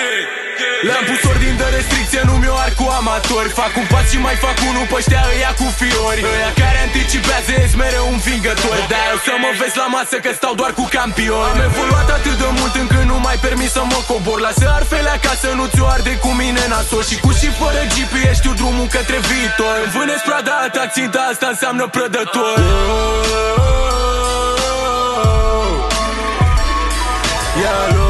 Le-am pus ordin de restricție, nu mi-o ar cu amatori. Fac un pas și mai fac unul, pe ăștia îia cu fiori. Ăia care anticipează ești mereu învingători. De-aia o să mă vezi la masă că stau doar cu campioni. Am evoluat atât de mult încât nu mai permis să mă cobor. Lasă arfele acasă, nu ți-o arde cu mine nasol. Și cu și fără GPS știu drumul către viitor. Îmi vânezi prada ta, ținta asta înseamnă prădător. Yeah,